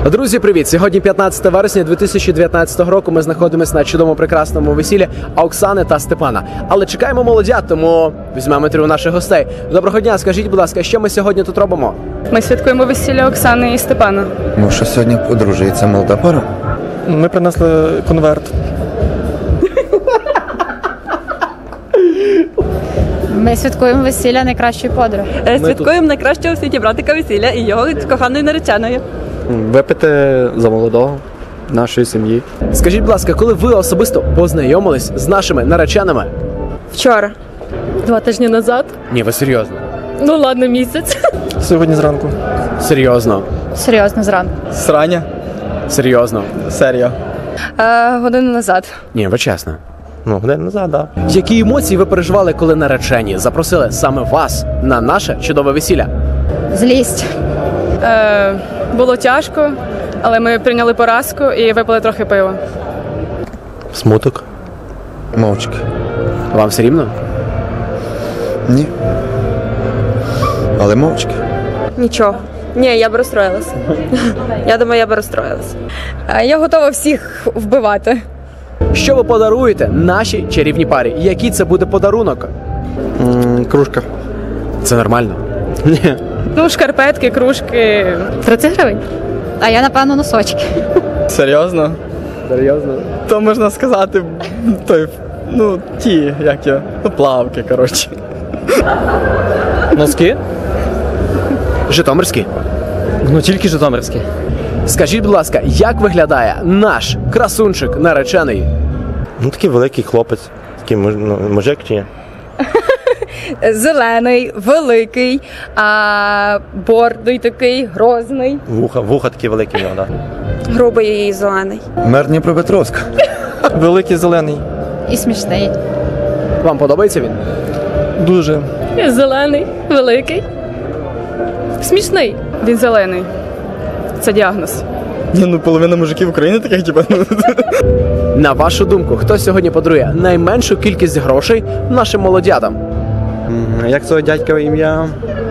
Друзі, привіт! Сьогодні 15 вересня 2019 року. Ми знаходимося на чудовому прекрасному весіллі Оксани та Степана. Але чекаємо молодят, тому візьмемо інтерв'ю наших гостей. Доброго дня, скажіть, будь ласка, що ми сьогодні тут робимо? Ми святкуємо весілля Оксани і Степана. Ну, що сьогодні одружується молода пара? Ми принесли конверт. Ми святкуємо весілля найкращої подруги. Святкуємо найкращого в світі братика весілля і його коханою нареченою. Випити за молодого нашої сім'ї. Скажіть, будь ласка, коли ви особисто познайомились з нашими нареченими? Вчора. 2 тижні назад. Ні, ви серйозно? Ну ладно, місяць. Сьогодні зранку. Серйозно? Серйозно, зранку. Срання. Серйозно? Серія. Годину назад. Ні, ви чесно. Ну, годину назад, так. Які емоції ви переживали, коли наречені запросили саме вас на наше чудове весілля? Злість. Було тяжко, але ми прийняли поразку і випили трохи пива. Смуток. Мовчки. Вам все рівно? Ні. Але мовчки. Нічого. Ні, я б розстроїлася. Я думаю, я б розстроїлася. Я готова всіх вбивати. Що ви подаруєте нашій чарівній парі? Який це буде подарунок? Кружка. Це нормально? Ні. Ну, шкарпетки, кружки. 30 гривень. А я, напевно, носочки. Серйозно? Серйозно? То можна сказати, як я, плавки, коротше. Носки? Житомирський? Ну, тільки житомирські. Скажіть, будь ласка, як виглядає наш красунчик наречений? Ну, такий великий хлопець, такий мужик чи ні? Зелений, великий, бордий такий, грозний. Вуха такі великі в нього, так. Грубий і зелений. Мер Дніпропетровська. Великий зелений. І смішний. Вам подобається він? Дуже. Зелений, великий. Смішний. Він зелений. Це діагноз. Ну, половина мужиків України таких, На вашу думку, хто сьогодні подарує найменшу кількість грошей нашим молодятам? Як цього дядька ім'я?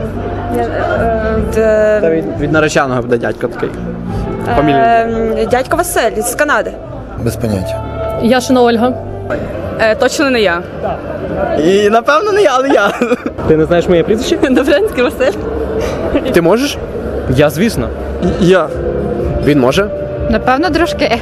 Від нареченого буде дядько такий. Дядько Василь з Канади. Без поняття. Яшина Ольга. Точно не я. І, напевно, не я, але я. Ти не знаєш моє прізвище? Добрянський Василь. Ти можеш? Я, звісно. Я. Він може? Напевно, дружки.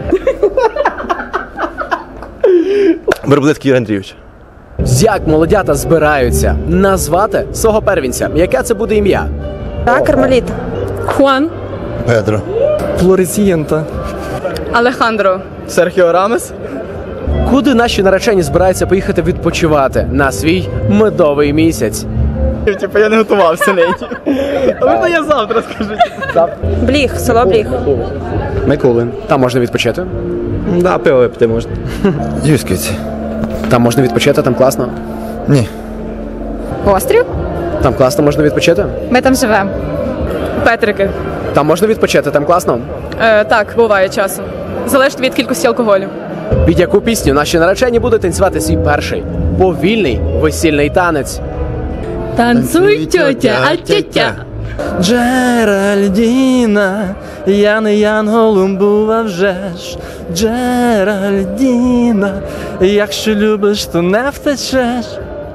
Верблицький Юрій Андрійович. Як молодята збираються назвати свого первінця? Яке це буде ім'я? Так, Кармеліта. Хуан. Педро. Флоресієнта. Алехандро. Серхіо Рамес. Куди наші наречені збираються поїхати відпочивати на свій медовий місяць? Типу, я не готувався нині. А можна я завтра скажу? Бліг, село Бліг. Микулин. Там можна відпочити? Да, пиво випити можна. Юськівці. Там можна відпочити, там класно. Ні. Острів? Там класно можна відпочити. Ми там живемо. Петрики. Там можна відпочити, там класно. Так, буває часом. Залежить від кількості алкоголю. Під яку пісню наші наречені будуть танцювати свій перший повільний весільний танець? Танцуй, тьотя, а тьотя. Джеральдіна, я не янголом був, а вже ж. Джеральдіна, якщо любиш, то не втечеш.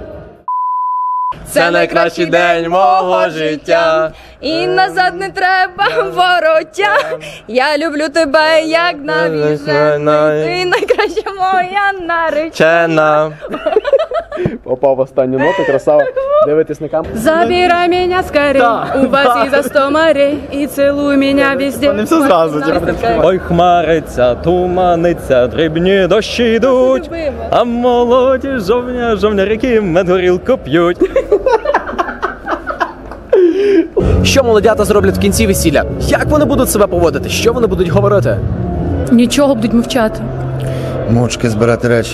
Це найкращий день мого життя. І назад не треба вороття. Я люблю тебе, як навіжений. Ти найкраща моя наречена. Попав в останню ноту, красава. Дивитись на камеру. Забирай меня скорей, увози за 100 морей и целуй меня везде. Не все зразу. Ой, хмариться, туманиться, дрібні дощі йдуть, а молоді жовнярики медгорілку п'ють. Що молодята зроблять в кінці весілля? Як вони будуть себе поводити? Що вони будуть говорити? Нічого, будуть мовчати. Мовчки збирати речі.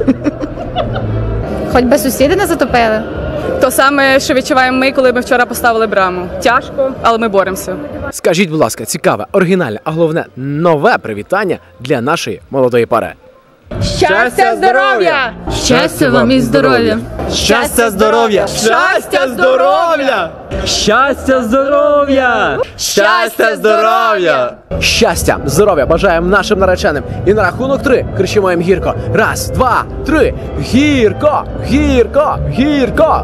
Хоч би сусіди не затопили. То саме, що відчуваємо ми, коли ми вчора поставили браму. Тяжко, але ми боремося. Скажіть, будь ласка, цікаве, оригінальне, а головне, нове привітання для нашої молодої пари. Щастя, здоров'я! Щастя вам і здоров'я! Щастя, здоров'я! Щастя, здоров'я! Щастя, здоров'я! Щастя, здоров'я! Щастя, здоров'я бажаємо нашим нареченим. І на рахунок 3 кричимо їм гірко. Раз, два, три. Гірко, гірко, гірко.